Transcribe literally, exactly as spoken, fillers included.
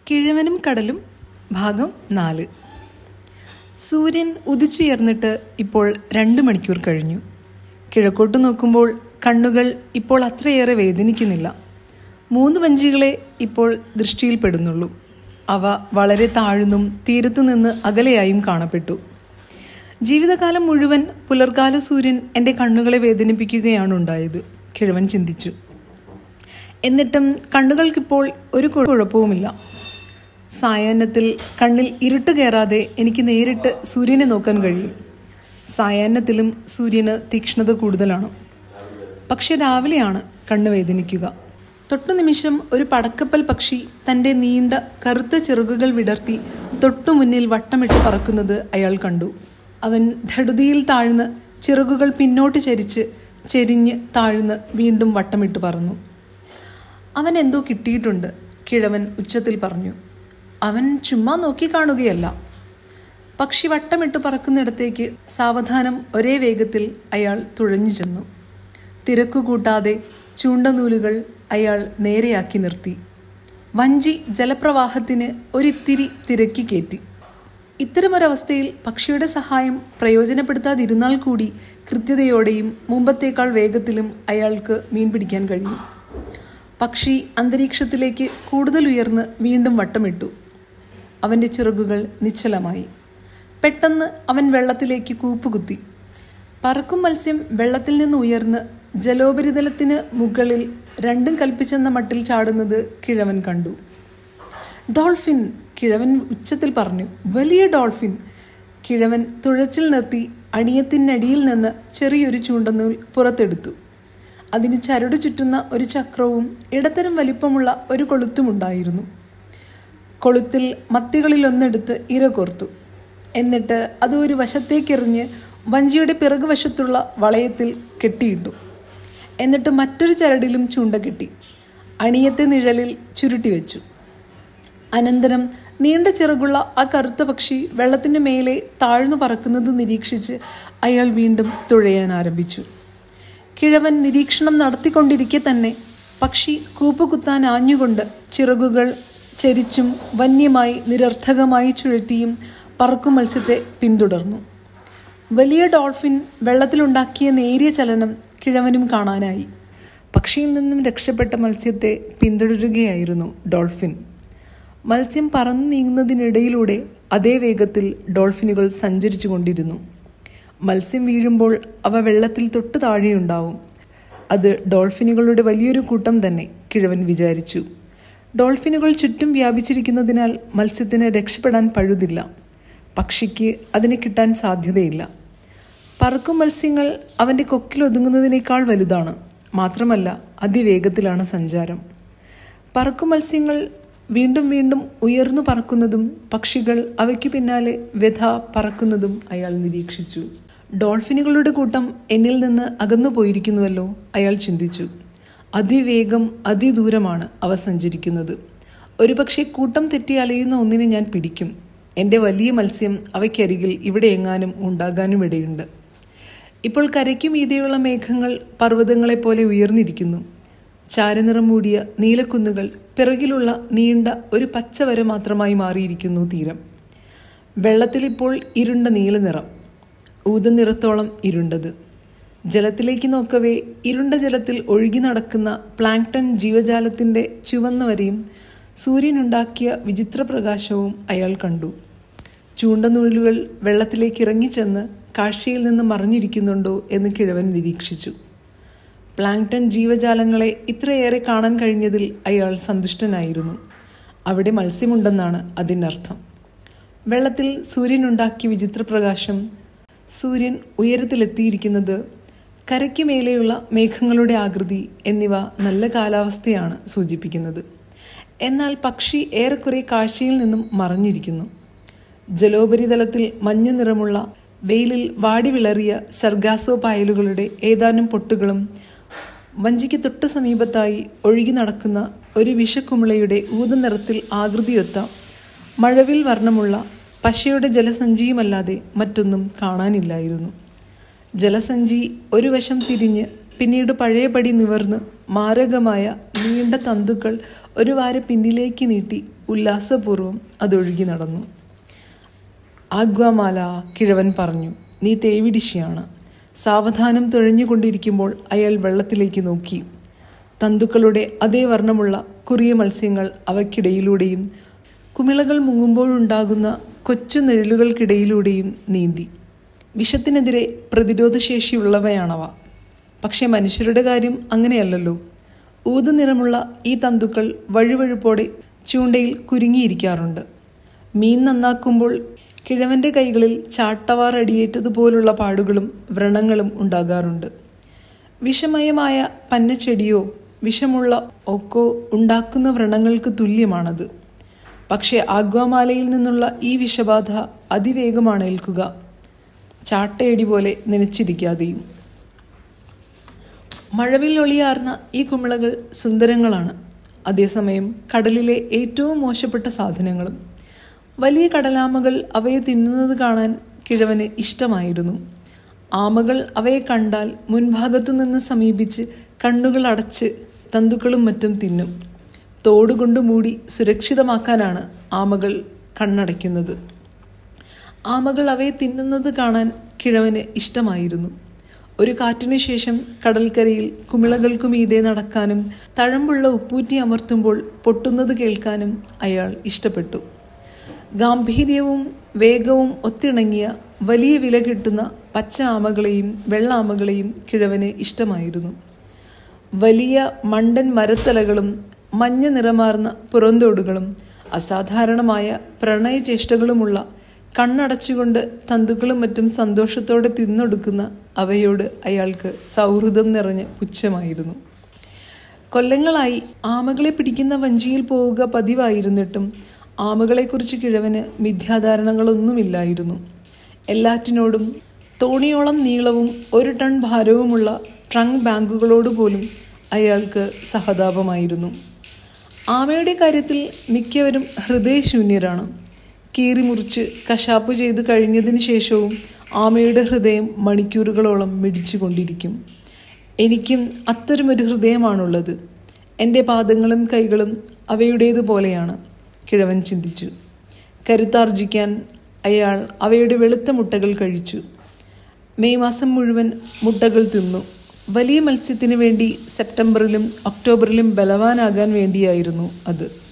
കിഴവനും കടലും ഭാഗം നാല്. സൂര്യൻ ഉദിച്ചുയർന്നിട്ട് ഇപ്പോൾ രണ്ട് മണിക്കൂർ കഴിഞ്ഞു. കിഴക്കോട്ട് നോക്കുമ്പോൾ കണ്ണുകൾ ഇപ്പോൾ അത്രയേറെ വേദനിക്കുന്നില്ല. മൂന്ന് വഞ്ചികളെ ഇപ്പോൾ ദൃഷ്ടിയിൽപ്പെടുന്നുള്ളൂ. അവ വളരെ താഴ്ന്നും തീരത്തു നിന്ന് അകലെയായും കാണപ്പെട്ടു. ജീവിതകാലം മുഴുവൻ പുലർകാല സൂര്യൻ എൻ്റെ കണ്ണുകളെ വേദനിപ്പിക്കുകയാണ് ഉണ്ടായത്, കിഴവൻ ചിന്തിച്ചു. എന്നിട്ടും കണ്ണുകൾക്കിപ്പോൾ ഒരു കുഴപ്പവുമില്ല. സായാഹ്നത്തിൽ കണ്ണിൽ ഇരുട്ട് കയറാതെ എനിക്ക് നേരിട്ട് സൂര്യനെ നോക്കാൻ കഴിയും. സായാഹ്നത്തിലും സൂര്യന് തീക്ഷ്ണത കൂടുതലാണ്. പക്ഷെ രാവിലെയാണ് കണ്ണ് വേദനിക്കുക. തൊട്ടു നിമിഷം ഒരു പടക്കപ്പൽ പക്ഷി തൻ്റെ നീണ്ട കറുത്ത ചിറകുകൾ വിടർത്തി തൊട്ടു മുന്നിൽ വട്ടമിട്ട് പറക്കുന്നത് അയാൾ കണ്ടു. അവൻ ധടുതിയിൽ താഴ്ന്ന് ചിറകുകൾ പിന്നോട്ട് ചരിച്ച് ചെരിഞ്ഞ് താഴ്ന്ന് വീണ്ടും വട്ടമിട്ട് പറന്നു. അവൻ എന്തോ കിട്ടിയിട്ടുണ്ട്, കിഴവൻ ഉച്ചത്തിൽ പറഞ്ഞു. അവൻ ചുമ്മാ നോക്കിക്കാണുകയല്ല. പക്ഷി വട്ടമിട്ട് പറക്കുന്നിടത്തേക്ക് സാവധാനം ഒരേ വേഗത്തിൽ അയാൾ തുഴഞ്ഞു ചെന്നു. തിരക്കു കൂട്ടാതെ ചൂണ്ടനൂലുകൾ അയാൾ നേരെയാക്കി നിർത്തി. വഞ്ചി ജലപ്രവാഹത്തിന് ഒരിത്തിരി തിരക്കി കയറ്റി. ഇത്തരമൊരവസ്ഥയിൽ പക്ഷിയുടെ സഹായം പ്രയോജനപ്പെടുത്താതിരുന്നാൽ കൂടി കൃത്യതയോടെയും മുമ്പത്തേക്കാൾ വേഗത്തിലും അയാൾക്ക് മീൻ പിടിക്കാൻ കഴിയും. പക്ഷി അന്തരീക്ഷത്തിലേക്ക് കൂടുതൽ ഉയർന്ന് വീണ്ടും വട്ടമിട്ടു. അവൻ്റെ ചിറകുകൾ നിശ്ചലമായി. പെട്ടെന്ന് അവൻ വെള്ളത്തിലേക്ക് കൂപ്പുകുത്തി. പറക്കും മത്സ്യം വെള്ളത്തിൽ നിന്ന് ഉയർന്ന് ജലോപരിതലത്തിന് മുകളിൽ രണ്ടും കൽപ്പിച്ചെന്ന മട്ടിൽ ചാടുന്നത് കിഴവൻ കണ്ടു. ഡോൾഫിൻ, കിഴവൻ ഉച്ചത്തിൽ പറഞ്ഞു. വലിയ ഡോൾഫിൻ. കിഴവൻ തുഴച്ചിൽ നിർത്തി അണിയത്തിനടിയിൽ നിന്ന് ചെറിയൊരു ചൂണ്ടനൂൽ പുറത്തെടുത്തു. അതിന് ചരട് ചുറ്റുന്ന ഒരു ചക്രവും ഇടത്തരം വലിപ്പമുള്ള ഒരു കൊളുത്തുമുണ്ടായിരുന്നു. കൊളുത്തിൽ മത്തികളിലൊന്നെടുത്ത് ഇര കോർത്തു. എന്നിട്ട് അത് ഒരു വശത്തേക്കെറിഞ്ഞ് വഞ്ചിയുടെ പിറകുവശത്തുള്ള വളയത്തിൽ കെട്ടിയിട്ടു. എന്നിട്ട് മറ്റൊരു ചരടിലും ചൂണ്ട കെട്ടി അണിയത്തെ നിഴലിൽ ചുരുട്ടി വെച്ചു. അനന്തരം നീണ്ട ചിറകുള്ള ആ കറുത്ത പക്ഷി വെള്ളത്തിന് മേലെ താഴ്ന്നു പറക്കുന്നത് നിരീക്ഷിച്ച് അയാൾ വീണ്ടും തുഴയാൻ ആരംഭിച്ചു. കിഴവൻ നിരീക്ഷണം നടത്തിക്കൊണ്ടിരിക്കെ തന്നെ പക്ഷി കൂപ്പുകുത്താൻ ആഞ്ഞുകൊണ്ട് ചിറകുകൾ ചരിച്ചും വന്യമായി നിരർത്ഥകമായി ചുഴറ്റിയും പറക്കും മത്സ്യത്തെ പിന്തുടർന്നു. വലിയ ഡോൾഫിൻ വെള്ളത്തിലുണ്ടാക്കിയ നേരിയ ചലനം കിഴവനും കാണാനായി. പക്ഷിയിൽ നിന്നും രക്ഷപ്പെട്ട മത്സ്യത്തെ പിന്തുടരുകയായിരുന്നു ഡോൾഫിൻ. മത്സ്യം പറന്നു നീങ്ങുന്നതിനിടയിലൂടെ അതേ വേഗത്തിൽ ഡോൾഫിനുകൾ സഞ്ചരിച്ചു കൊണ്ടിരുന്നു. മത്സ്യം വീഴുമ്പോൾ അവ വെള്ളത്തിൽ തൊട്ട് താഴെയുണ്ടാവും. അത് ഡോൾഫിനുകളുടെ വലിയൊരു കൂട്ടം തന്നെ, കിഴവൻ വിചാരിച്ചു. ഡോൾഫിനുകൾ ചുറ്റും വ്യാപിച്ചിരിക്കുന്നതിനാൽ മത്സ്യത്തിന് രക്ഷപ്പെടാൻ പഴുതില്ല. പക്ഷിക്ക് അതിനെ കിട്ടാൻ സാധ്യതയില്ല. പറക്കും മത്സ്യങ്ങൾ അവൻ്റെ കൊക്കിലൊതുങ്ങുന്നതിനേക്കാൾ വലുതാണ്. മാത്രമല്ല അതിവേഗത്തിലാണ് സഞ്ചാരം. പറക്കും മത്സ്യങ്ങൾ വീണ്ടും വീണ്ടും ഉയർന്നു പറക്കുന്നതും പക്ഷികൾ അവയ്ക്ക് പിന്നാലെ വ്യഥ പറക്കുന്നതും അയാൾ നിരീക്ഷിച്ചു. ഡോൾഫിനുകളുടെ കൂട്ടം എന്നിൽ നിന്ന് അകന്നു പോയിരിക്കുന്നുവല്ലോ, അയാൾ ചിന്തിച്ചു. അതിവേഗം അതിദൂരമാണ് അവ സഞ്ചരിക്കുന്നത്. ഒരുപക്ഷെ കൂട്ടം തെറ്റി അലയുന്ന ഒന്നിനെ ഞാൻ പിടിക്കും. എൻ്റെ വലിയ മത്സ്യം അവയ്ക്കരികിൽ ഇവിടെ എങ്ങാനും ഉണ്ടാകാനും ഇടയുണ്ട്. ഇപ്പോൾ കരയ്ക്കു മീതെയുള്ള മേഘങ്ങൾ പർവ്വതങ്ങളെപ്പോലെ ഉയർന്നിരിക്കുന്നു. ചാരനിറം മൂടിയ നീലക്കുന്നുകൾ പിറകിലുള്ള നീണ്ട ഒരു പച്ചവര മാത്രമായി മാറിയിരിക്കുന്നു തീരം. വെള്ളത്തിലിപ്പോൾ ഇരുണ്ട നീല നിറം, ഊതനിറത്തോളം ഇരുണ്ടത്. ജലത്തിലേക്ക് നോക്കവേ ഇരുണ്ട ജലത്തിൽ ഒഴുകി നടക്കുന്ന പ്ലാങ്ക്ടൺ ജീവജാലത്തിൻ്റെ ചുവന്ന വരയും സൂര്യനുണ്ടാക്കിയ വിചിത്ര പ്രകാശവും അയാൾ കണ്ടു. ചൂണ്ടനൂലുകൾ വെള്ളത്തിലേക്ക് ഇറങ്ങിച്ചെന്ന് കാഴ്ചയിൽ നിന്ന് മറഞ്ഞിരിക്കുന്നുണ്ടോ എന്ന് കിഴവൻ നിരീക്ഷിച്ചു. പ്ലാങ്ക്ടൺ ജീവജാലങ്ങളെ ഇത്രയേറെ കാണാൻ കഴിഞ്ഞതിൽ അയാൾ സന്തുഷ്ടനായിരുന്നു. അവിടെ മത്സ്യമുണ്ടെന്നാണ് അതിനർത്ഥം. വെള്ളത്തിൽ സൂര്യനുണ്ടാക്കിയ വിചിത്രപ്രകാശം, സൂര്യൻ ഉയരത്തിലെത്തിയിരിക്കുന്നത്, കരയ്ക്ക് മേലെയുള്ള മേഘങ്ങളുടെ ആകൃതി എന്നിവ നല്ല കാലാവസ്ഥയാണ് സൂചിപ്പിക്കുന്നത്. എന്നാൽ പക്ഷി ഏറെക്കുറെ കാഴ്ചയിൽ നിന്നും മറഞ്ഞിരിക്കുന്നു. ജലോപരിതലത്തിൽ മഞ്ഞ നിറമുള്ള വെയിലിൽ വാടി വിളറിയ സർഗാസോ പായലുകളുടെ ഏതാനും പൊട്ടുകളും വഞ്ചിക്ക് തൊട്ട് സമീപത്തായി ഒഴുകി നടക്കുന്ന ഒരു വിഷക്കുമിളയുടെ ഊതനിറത്തിൽ ആകൃതിയൊത്ത മഴവിൽ വർണ്ണമുള്ള പശയുടെ ജലസഞ്ചിയുമല്ലാതെ മറ്റൊന്നും കാണാനില്ലായിരുന്നു. ജലസഞ്ചി ഒരു വശം തിരിഞ്ഞ് പിന്നീട് പഴയപടി നിവർന്ന് മാരകമായ നീണ്ട തന്തുക്കൾ ഒരു വാര പിന്നിലേക്ക് നീട്ടി ഉല്ലാസപൂർവ്വം അതൊഴുകി നടന്നു. ആഗ്വാമാല, കിഴവൻ പറഞ്ഞു, നീ തേവിടിശിയാണ്. സാവധാനം തുഴഞ്ഞുകൊണ്ടിരിക്കുമ്പോൾ അയാൾ വെള്ളത്തിലേക്ക് നോക്കി. തന്തുക്കളുടെ അതേ വർണ്ണമുള്ള കുറിയ മത്സ്യങ്ങൾ അവയ്ക്കിടയിലൂടെയും കുമിളകൾ മുങ്ങുമ്പോഴുണ്ടാകുന്ന കൊച്ചു നിഴലുകൾക്കിടയിലൂടെയും നീന്തി. വിഷത്തിനെതിരെ പ്രതിരോധശേഷിയുള്ളവയാണവ. പക്ഷെ മനുഷ്യരുടെ കാര്യം അങ്ങനെയല്ലല്ലോ. ഊതു നിറമുള്ള ഈ തന്തുക്കൾ വഴുവഴുപ്പോടെ ചൂണ്ടയിൽ കുരുങ്ങിയിരിക്കാറുണ്ട്. മീൻ നന്നാക്കുമ്പോൾ കിഴവൻ്റെ കൈകളിൽ ചാട്ടവാർ അടിയേറ്റതുപോലുള്ള പാടുകളും വ്രണങ്ങളും ഉണ്ടാകാറുണ്ട്. വിഷമയമായ പന്നച്ചെടിയോ വിഷമുള്ള ഒക്കോ ഉണ്ടാക്കുന്ന വ്രണങ്ങൾക്ക് തുല്യമാണത്. പക്ഷേ ആഗ്വാമാലയിൽ നിന്നുള്ള ഈ വിഷബാധ അതിവേഗമാണ് ഏൽക്കുക, ചാട്ടയടി പോലെ നനച്ചിരിക്കാതെയും. മഴവിൽ ഒളിയാർന്ന ഈ കുമിളകൾ സുന്ദരങ്ങളാണ്, അതേസമയം കടലിലെ ഏറ്റവും മോശപ്പെട്ട സാധനങ്ങളും. വലിയ കടലാമകൾ അവയെ തിന്നുന്നത് കാണാൻ കിഴവന് ഇഷ്ടമായിരുന്നു. ആമകൾ അവയെ കണ്ടാൽ മുൻഭാഗത്തു നിന്ന് സമീപിച്ച് കണ്ണുകൾ അടച്ച് തന്തുക്കളും മറ്റും തിന്നും. തോടുകൊണ്ട് മൂടി സുരക്ഷിതമാക്കാനാണ് ആമകൾ കണ്ണടയ്ക്കുന്നത്. ആമകൾ അവയെ തിന്നുന്നത് കാണാൻ കിഴവന് ഇഷ്ടമായിരുന്നു. ഒരു കാറ്റിനു ശേഷം കടൽക്കരയിൽ കുമിളകൾക്കു മീതെ നടക്കാനും തഴമ്പുള്ള ഉപ്പൂറ്റി അമർത്തുമ്പോൾ പൊട്ടുന്നത് കേൾക്കാനും അയാൾ ഇഷ്ടപ്പെട്ടു. ഗാംഭീര്യവും വേഗവും ഒത്തിണങ്ങിയ വലിയ വില കിട്ടുന്ന പച്ച ആമകളെയും വെള്ള ആമകളെയും കിഴവന് ഇഷ്ടമായിരുന്നു. വലിയ മണ്ടൻ മരത്തലകളും മഞ്ഞ നിറമാർന്ന പുറന്തോടുകളും അസാധാരണമായ പ്രണയചേഷ്ടകളുമുള്ള കണ്ണടച്ചുകൊണ്ട് തന്തുക്കളും മറ്റും സന്തോഷത്തോടെ തിന്നൊടുക്കുന്ന അവയോട് അയാൾക്ക് സൗഹൃദം നിറഞ്ഞ പുച്ഛമായിരുന്നു. കൊല്ലങ്ങളായി ആമകളെ പിടിക്കുന്ന വഞ്ചിയിൽ പോവുക പതിവായിരുന്നിട്ടും ആമകളെക്കുറിച്ച് കിഴവന് മിഥ്യാധാരണകളൊന്നുമില്ലായിരുന്നു. എല്ലാറ്റിനോടും തോണിയോളം നീളവും ഒരു ടൺ ഭാരവുമുള്ള ട്രങ്ക് ബാഗുകളോട് പോലും അയാൾക്ക് സഹതാപമായിരുന്നു. ആമയുടെ കാര്യത്തിൽ മിക്കവരും ഹൃദയശൂന്യരാണ്. കീറിമുറിച്ച് കശാപ്പ് ചെയ്ത് കഴിഞ്ഞതിന് ശേഷവും ആമയുടെ ഹൃദയം മണിക്കൂറുകളോളം മിടിച്ചുകൊണ്ടിരിക്കും. എനിക്കും അത്തരമൊരു ഹൃദയമാണുള്ളത്. എൻ്റെ പാദങ്ങളും കൈകളും അവയുടേതുപോലെയാണ്, കിഴവൻ ചിന്തിച്ചു. കരുത്താർജിക്കാൻ അയാൾ അവയുടെ വെളുത്ത മുട്ടകൾ കഴിച്ചു. മെയ് മാസം മുഴുവൻ മുട്ടകൾ തിന്നു. വലിയ മത്സ്യത്തിന് വേണ്ടി സെപ്റ്റംബറിലും ഒക്ടോബറിലും ബലവാനാകാൻ വേണ്ടിയായിരുന്നു അത്.